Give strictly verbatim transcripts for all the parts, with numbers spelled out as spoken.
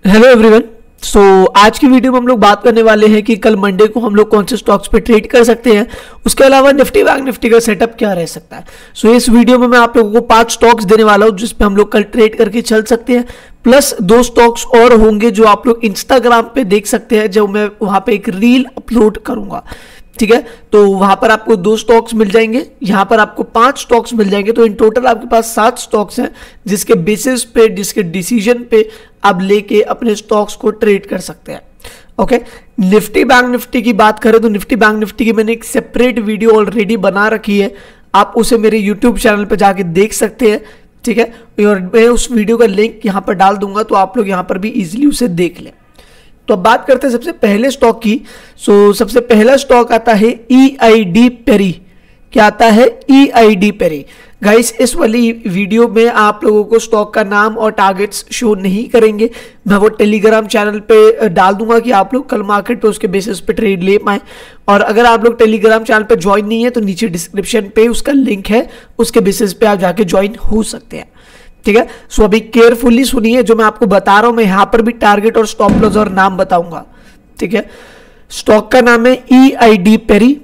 Hello everyone. सो आज की video में हम लोग बात करने वाले हैं कि कल मंडे को हम लोग कौन से स्टॉक्स पे ट्रेड कर सकते हैं, उसके अलावा निफ्टी बैंक निफ्टी का सेटअप क्या रह सकता है। सो so, इस वीडियो में मैं आप लोगों को पांच स्टॉक्स देने वाला हूं जिस पे हम लोग कल ट्रेड करके चल सकते हैं, प्लस दो स्टॉक्स और होंगे जो आप लोग इंस्टाग्राम पे देख सकते हैं, जो मैं वहां पे एक रील अपलोड करूंगा। ठीक है, तो वहां पर आपको दो स्टॉक्स मिल जाएंगे, यहां पर आपको पांच स्टॉक्स मिल जाएंगे, तो इन टोटल आपके पास सात स्टॉक्स हैं जिसके बेसिस पे, जिसके डिसीजन पे आप लेके अपने स्टॉक्स को ट्रेड कर सकते हैं। ओके, निफ्टी बैंक निफ्टी की बात करें तो निफ्टी बैंक निफ्टी की मैंने एक सेपरेट वीडियो ऑलरेडी बना रखी है, आप उसे मेरे यूट्यूब चैनल पर जाके देख सकते हैं। ठीक है, और मैं उस वीडियो का लिंक यहाँ पर डाल दूंगा, तो आप लोग यहाँ पर भी इजिली उसे देख लें। तो अब बात करते हैं सबसे पहले स्टॉक की। सो सबसे पहला स्टॉक आता है ई आई डी पेरी। क्या आता है? E I D Parry. Guys, इस वाली वीडियो में आप लोगों को स्टॉक का नाम और टारगेट्स शो नहीं करेंगे, मैं वो टेलीग्राम चैनल पे डाल दूंगा कि आप लोग कल मार्केट पे उसके बेसिस पे ट्रेड ले पाए। और अगर आप लोग टेलीग्राम चैनल पे ज्वाइन नहीं है तो नीचे डिस्क्रिप्शन पे उसका लिंक है, उसके बेसिस पे आप जाके ज्वाइन हो सकते हैं। ठीक है, सो अभी केयरफुली सुनिए, जो मैं आपको बता रहा हूं मैं यहां पर भी टारगेट और स्टॉप लॉस और नाम बताऊंगा। ठीक है, स्टॉक का नाम है E I D Parry.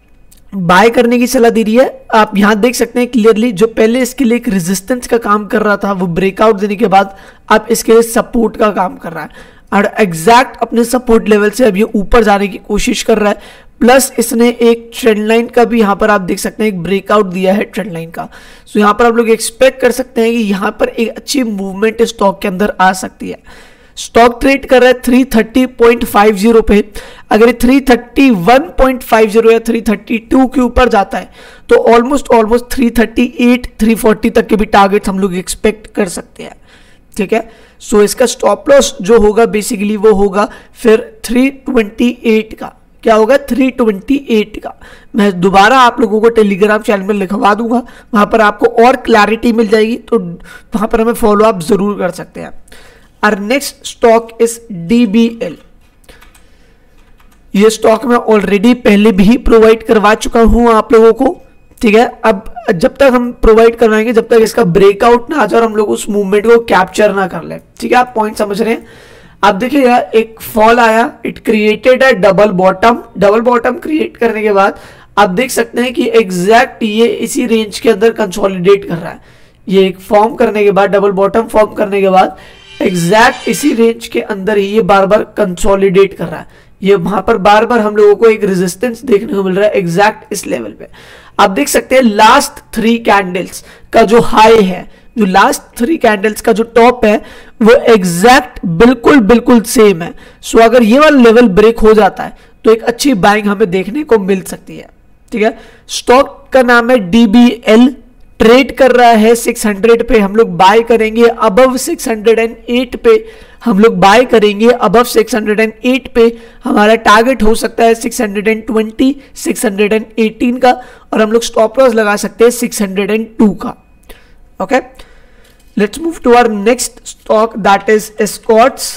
Buy करने की सलाह दे रही है। आप यहां देख सकते हैं क्लियरली, जो पहले इसके लिए एक रेजिस्टेंस का काम कर रहा था वो ब्रेकआउट देने के बाद अब इसके लिए सपोर्ट का काम कर रहा है, और एग्जैक्ट अपने सपोर्ट लेवल से अब ये ऊपर जाने की कोशिश कर रहा है। प्लस इसने एक ट्रेंड लाइन का भी यहां पर आप देख सकते हैं एक ब्रेकआउट दिया है ट्रेंड लाइन का। सो यहां पर आप लोग एक्सपेक्ट कर सकते हैं कि यहां पर एक अच्छी मूवमेंट स्टॉक के अंदर आ सकती है। स्टॉक ट्रेड कर रहा है three thirty point five zero पे। अगर ये three thirty one point five zero या थ्री थर्टी टू के ऊपर जाता है तो almost almost three thirty eight three forty तक के भी टारगेट हम लोग एक्सपेक्ट कर सकते हैं। ठीक है, सो so, इसका स्टॉप लॉस जो होगा बेसिकली वो होगा फिर थ्री ट्वेंटी एट का। क्या होगा? थ्री ट्वेंटी एट का। मैं दोबारा आप लोगों को टेलीग्राम चैनल में लिखवा दूंगा, वहां पर आपको और क्लैरिटी मिल जाएगी, तो वहां पर हमें फॉलो अप जरूर कर सकते हैं। और next stock is D B L. ये स्टॉक मैं ऑलरेडी पहले भी प्रोवाइड करवा चुका हूं आप लोगों को। ठीक है, अब जब तक हम प्रोवाइड करवाएंगे जब तक इसका ब्रेकआउट ना आ जाए और हम लोग उस मूवमेंट को कैप्चर ना कर ले। ठीक है, आप पॉइंट समझ रहे हैं। आप देखिएगा, एक फॉल आया, इट क्रिएटेड है double bottom. Double bottom create करने के बाद आप देख सकते हैं कि एग्जैक्ट ये इसी रेंज के अंदर कंसोलिडेट कर रहा है। ये एक फॉर्म करने के बाद, डबल बॉटम फॉर्म करने के बाद एग्जैक्ट इसी रेंज के अंदर ही ये बार बार कंसोलिडेट कर रहा है। ये वहां पर बार बार हम लोगों को एक रेजिस्टेंस देखने को मिल रहा है एग्जैक्ट इस लेवल पे। आप देख सकते हैं लास्ट थ्री कैंडल्स का जो हाई है, जो लास्ट थ्री कैंडल्स का जो टॉप है वो एग्जैक्ट बिल्कुल बिल्कुल सेम है। सो so, अगर ये वाला लेवल ब्रेक हो जाता है तो एक अच्छी बाइंग हमें देखने को मिल सकती है। ठीक है, स्टॉक का नाम है डी बी एल। ट्रेड कर रहा है सिक्स हंड्रेड पे, हम लोग बाय करेंगे अबव सिक्स हंड्रेड एट पे। हम लोग बाय करेंगे अबव सिक्स हंड्रेड एट पे। हमारा टारगेट हो सकता है six hundred twenty, six hundred eighteen का, और हम लोग स्टॉप लॉस लगा सकते हैं सिक्स हंड्रेड टू का। Okay, let's move to our next stock, that is Escorts.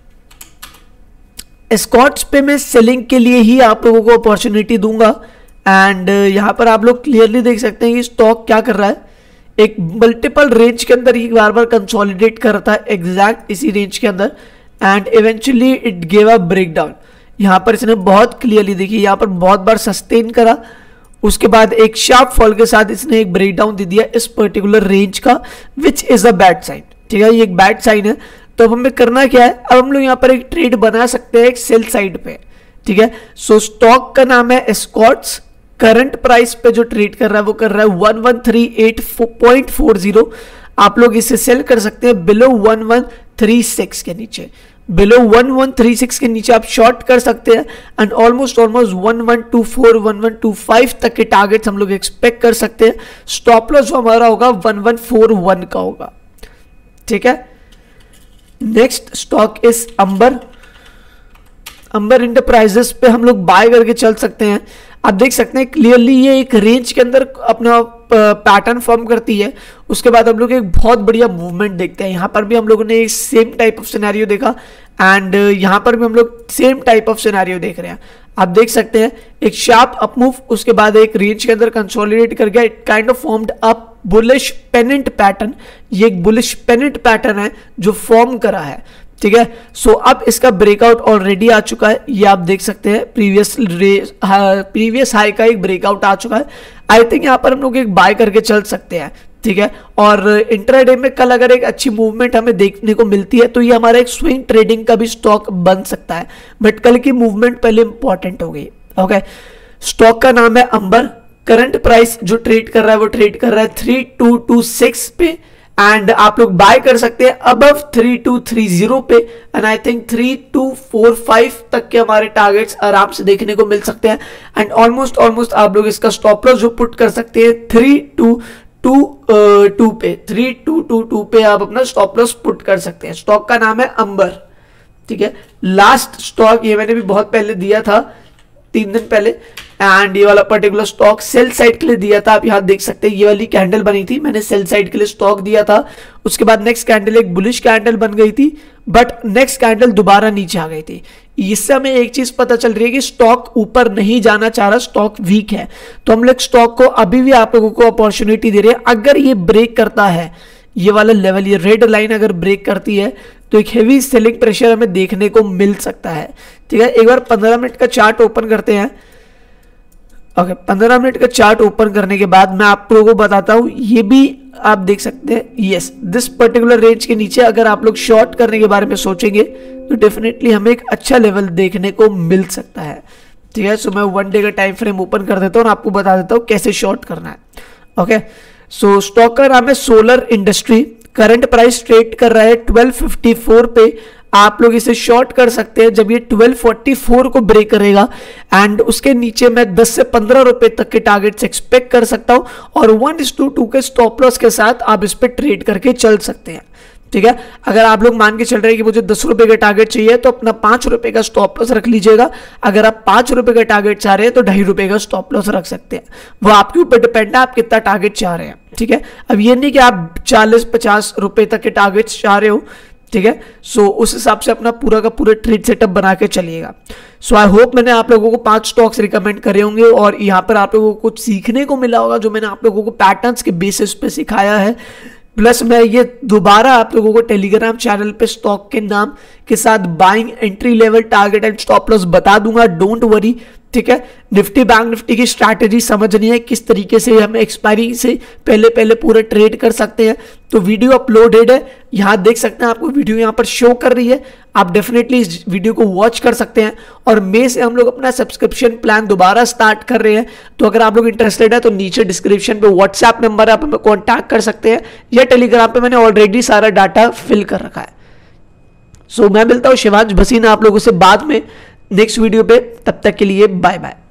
Escorts पे मैं सेलिंग के लिए ही आप लोगों को अपॉर्चुनिटी दूंगा, एंड uh, यहां पर आप लोग क्लियरली देख सकते हैं कि स्टॉक क्या कर रहा है, एक मल्टीपल रेंज के अंदर ही बार बार कंसोलिडेट कर रहा था एग्जैक्ट इसी रेंज के अंदर, and eventually it gave a breakdown. यहां पर इसने बहुत क्लियरली देखिए, यहां पर बहुत बार सस्टेन करा, उसके बाद एक शार्प फॉल के साथ इसने एक ब्रेकडाउन दे दिया इस पर्टिकुलर रेंज का, which is a bad sign. ठीक है, ये एक बैड साइन है। तो अब हमें करना क्या है, अब हम लोग यहाँ पर एक ट्रेड बना सकते हैं एक सेल साइड पे। ठीक है, सो स्टॉक का नाम है एस्कॉर्ट्स। करंट प्राइस पे जो ट्रेड कर रहा है वो कर रहा है one one three eight point four zero. आप लोग इसे सेल कर सकते हैं below one one three six के नीचे। Below one one three six के नीचे आप शॉर्ट कर सकते हैं, and almost almost one one two four, one one two five तक के टारगेट्स हम लोग एक्सपेक्ट कर सकते हैं। स्टॉप लॉस जो हमारा होगा वन वन फोर वन का होगा। ठीक है, next stock is Amber. Amber enterprises पे हम लोग बाय करके चल सकते हैं। आप देख सकते हैं क्लियरली ये एक रेंज के अंदर अपना पैटर्न फॉर्म करती है, उसके बाद हम लोग एक बहुत बढ़िया मूवमेंट देखते हैं। यहाँ पर भी हम लोगों ने एक सेम टाइप ऑफ सिनेरियो देखा, एंड यहाँ पर भी हम लोग सेम टाइप ऑफ सिनेरियो देख रहे हैं। आप देख सकते हैं एक शार्प अप मूव, उसके बाद एक रेंज के अंदर कंसोलिडेट कर गया, it kind of formed up bullish pennant pattern. ये एक बुलिश पेनेंट पैटर्न है जो फॉर्म करा है। ठीक है। सो अब इसका ब्रेकआउट ऑलरेडी आ चुका है, ये आप देख सकते हैं, प्रीवियस प्रीवियस हाई का एक ब्रेकआउट आ चुका है। आई थिंक यहाँ पर हम लोग एक बाय करके चल सकते हैं, ठीक है। और इंट्राडे में कल अगर एक अच्छी मूवमेंट हमें देखने को मिलती है तो ये हमारा एक स्विंग ट्रेडिंग का भी स्टॉक बन सकता है, बट कल की मूवमेंट पहले इंपॉर्टेंट हो गई। ओके, स्टॉक का नाम है अंबर। करंट प्राइस जो ट्रेड कर रहा है वो ट्रेड कर रहा है थ्री टू टू सिक्स पे, एंड आप लोग बाय कर सकते हैं above three two three zero पे, and I think three two four five तक के हमारे टारगेट्स आराम से देखने को मिल सकते हैं। एंड ऑलमोस्ट ऑलमोस्ट आप लोग इसका स्टॉप लॉस जो पुट कर सकते हैं थ्री टू टू टू पे, थ्री टू टू टू पे आप अपना स्टॉप लॉस पुट कर सकते हैं। स्टॉक का नाम है अंबर, ठीक है। लास्ट स्टॉक ये मैंने भी बहुत पहले दिया था, तीन दिन पहले, एंड ये वाला पर्टिकुलर स्टॉक सेल साइड के लिए दिया था। आप यहाँ देख सकते हैं ये वाली कैंडल बनी थी, मैंने सेल साइड के लिए स्टॉक दिया था। उसके बाद नेक्स्ट कैंडल एक बुलिश कैंडल बन गई थी, बट नेक्स्ट कैंडल दोबारा नीचे आ गई थी। इससे हमें एक चीज पता चल रही है कि स्टॉक ऊपर नहीं जाना चाह रहा, स्टॉक वीक है। तो हम लोग स्टॉक को अभी भी आप लोगों को अपॉर्चुनिटी दे रहे हैं, अगर ये ब्रेक करता है ये वाला लेवल, ये रेड लाइन अगर ब्रेक करती है तो एक हेवी सेलिंग प्रेशर हमें देखने को मिल सकता है, ठीक है। एक बार पंद्रह मिनट का चार्ट ओपन करते हैं। ओके, पंद्रह मिनट का चार्ट ओपन करने के बाद मैं आप लोगों को बताता हूं, ये भी आप देख सकते हैं, यस दिस पर्टिकुलर रेंज के नीचे अगर आप लोग शॉर्ट करने के बारे में सोचेंगे तो डेफिनेटली हमें एक अच्छा लेवल देखने को मिल सकता है, ठीक है। सो मैं वन डे का टाइम फ्रेम ओपन कर देता हूं और आपको बता देता हूं कैसे शॉर्ट करना है। ओके, सो स्टॉक का नाम है solar industry. Current price trade कर रहा है ट्वेल्व फिफ्टी फोर पे, आप लोग इसे शॉर्ट कर सकते हैं जब ये ट्वेल्व फोर्टी फोर को ब्रेक करेगा, एंड उसके नीचे मैं दस से पंद्रह रुपए तक के टारगेट्स एक्सपेक्ट कर सकता हूं, और वन इस टू टू के स्टॉप लॉस के साथ आप इस पे ट्रेड करके चल सकते हैं, ठीक है। अगर आप लोग मान के चल रहे हैं कि मुझे दस रुपए का टारगेट चाहिए तो अपना पांच रुपए का स्टॉप लॉस रख लीजिएगा। अगर आप पांच रुपए का टारगेट चाह रहे हैं तो ढाई रुपए का स्टॉप लॉस रख सकते हैं, वो आपके ऊपर डिपेंड है आप कितना टारगेट चाह रहे हैं, ठीक है। अब ये नहीं कि आप चालीस पचास रुपए तक के टारगेट्स चाह रहे हो, ठीक है। सो उस हिसाब से अपना पूरा का पूरा ट्रेड सेटअप बना के चलिएगा। सो आई होप मैंने आप लोगों को पांच स्टॉक्स रिकमेंड करे होंगे और यहाँ पर आप लोगों को कुछ सीखने को मिला होगा, जो मैंने आप लोगों को पैटर्न्स के बेसिस पे सिखाया है। प्लस मैं ये दोबारा आप लोगों को टेलीग्राम चैनल पे स्टॉक के नाम के साथ buying, entry level, target and stop loss बता दूंगा, डोंट वरी, ठीक है। निफ्टी बैंक निफ्टी की स्ट्रैटेजी समझनी है, किस तरीके से हम एक्सपायरी से पहले पहले पूरा ट्रेड कर सकते हैं, तो वीडियो अपलोडेड है, यहाँ देख सकते हैं, आपको वीडियो यहाँ पर शो कर रही है, आप डेफिनेटली इस वीडियो को वॉच कर सकते हैं। और मई से हम लोग अपना सब्सक्रिप्शन प्लान दोबारा स्टार्ट कर रहे हैं, तो अगर आप लोग इंटरेस्टेड है तो नीचे डिस्क्रिप्शन पे व्हाट्सएप नंबर आप हमें कॉन्टैक्ट कर सकते हैं, या टेलीग्राम पे मैंने ऑलरेडी सारा डाटा फिल कर रखा है। सो so, मैं मिलता हूँ शिवांश भसीना आप लोगों से बाद में नेक्स्ट वीडियो पे, तब तक के लिए बाय बाय।